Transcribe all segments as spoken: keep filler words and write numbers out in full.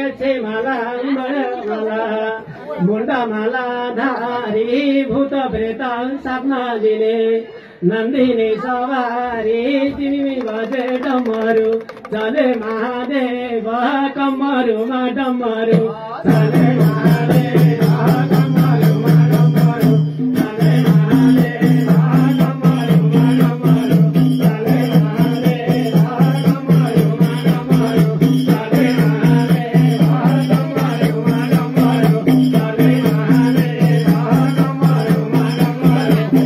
माला माला मुंडा माला धारी भूत प्रेत साप्न दिने नन्दिनी सवारी तिमी बजे डमरू चले महादेव कमरूमा डमरू चले महादेव कमरूमा डमरू चले महादेव कमरूमा डमरू चले महादेव कमरूमा डमरू चले महादेव कमरूमा डमरू चले महादेव कमरूमा डमरू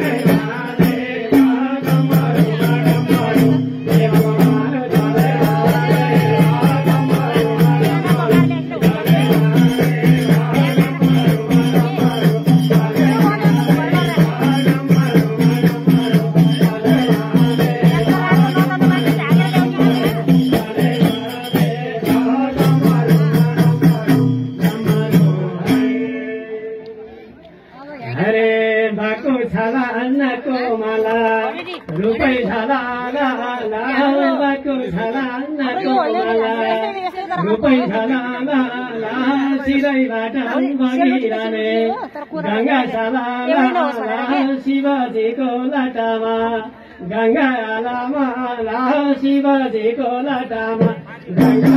रुपै झाला लाला बाको झाला नाको माला रुपै झाला लाला सिरैबाट बगिरहने गंगा झाला लाला शिवजीको लाटामा गंगा आलामा ला शिवजीको लाटामा गंगा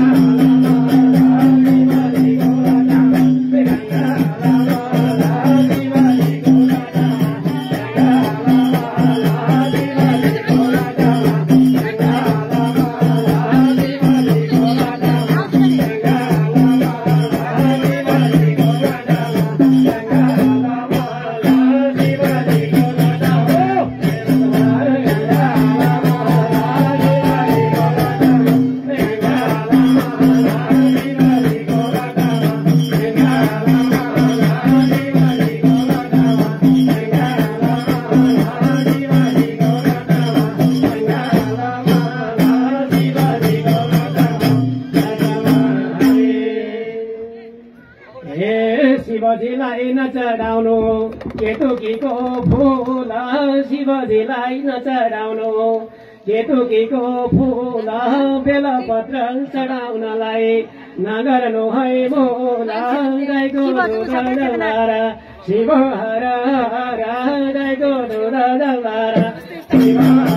शिवजीलाई नचढाउनु केतुकीको फूल शिवजीलाई नचढाउनु केतुकीको फूल बेलपत्र चढाउनलाई नगर्नु है मोला गाईको दुध डलाएर शिव हर हर गाईको दुध डलाएर शिव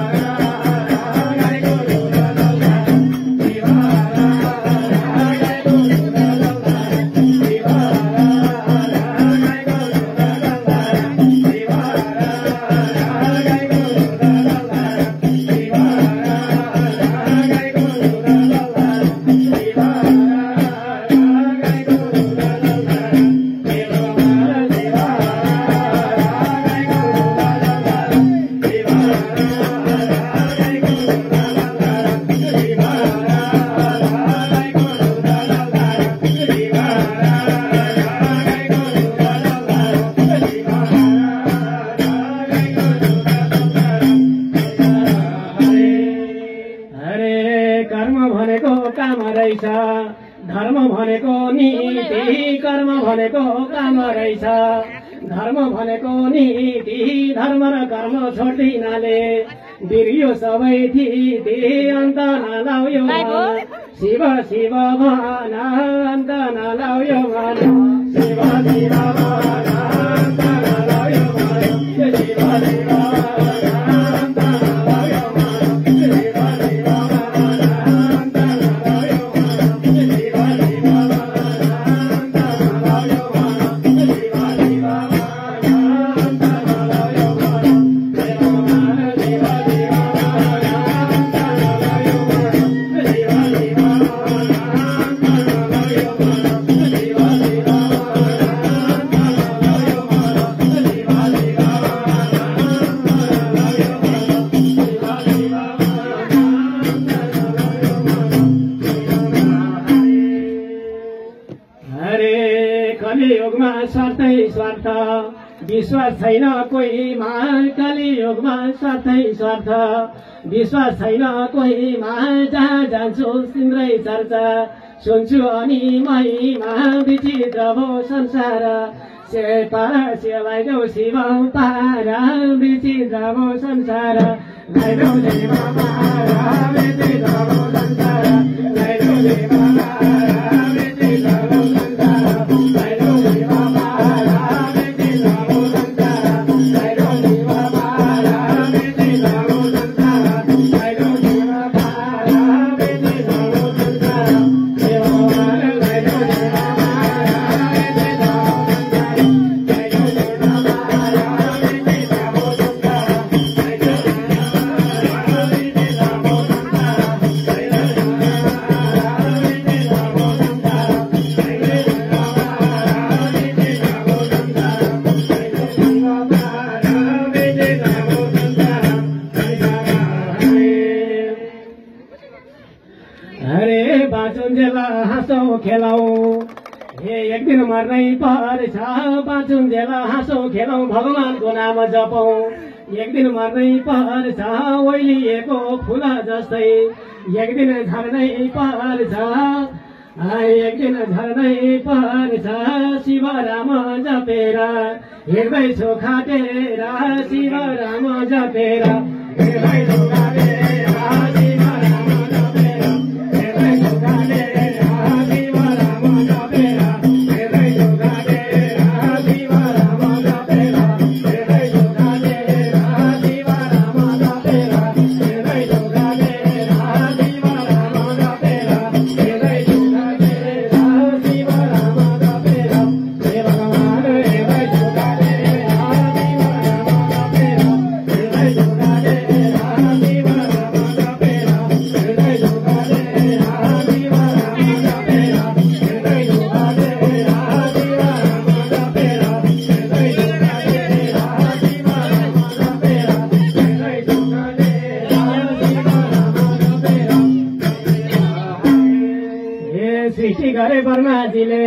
धर्म भनेको नीति कर्म भनेको काम रहेछ धर्म भनेको नीति धर्म र कर्म छोड्दिनाले बिर्यो सबै थिति अन्त नलाउयो शिव शिव भन अन्त नलाउयो भन शिव शिव भन अन्त नलाउयो भन शिव शिव विश्वास छैन कोहीमा कलियुगमा स्वार्थै स्वार्थ विश्वास छैन कोहीमा जहाँ जान्छु तिम्रै चर्चा सुन्छु अनि महिमा विचित्र भो संसार शेर्पा सेवाइदेऊ शिव पारा विचित्र भो संसार लैदेऊ शिव पारा विचित्र भो संसार लैदेऊ शिव पारा हाँसौ खेलौ हे एक दिन मर्नै पर्छ बाँचुन्जेल हाँसौ खेलौ भगवानको नाम जपौ एक दिन मर्नै पर्छ ओइलिएको फुल जस्तै एक दिन झर्नै पर्छ एक दिन झर्नै पर्छ शिव राम जपेर हिँड्दैछु खाटेर शिव राम जपेर हिँड्दैछु खाटेर शिव राम जपेर हिँड्दैछु खाटेर शिव राम जपेर हिँड्दैछु खाटेर शिव राम जपेर हिँड्दैछु खाटेर शिव राम जपेर हिँड्दैछु खाटेर शिव राम जपेर हिँड्दैछु खाटेर शिव राम जपेर हे भगवान हिँड्दैछु खाटेर शिव राम जपेर हिँड्दैछु खाटेर शिव राम जपेर हिँड्दैछु खाटेर शिव राम जपेर हिँड्दैछु खाटेर शिव राम जपेर हिँड्दैछु खाटेर शिव राम जपेर हिँड्दैछु खाटेर शिव राम जपेर हे सृष्टि गरे ब्रह्माजीले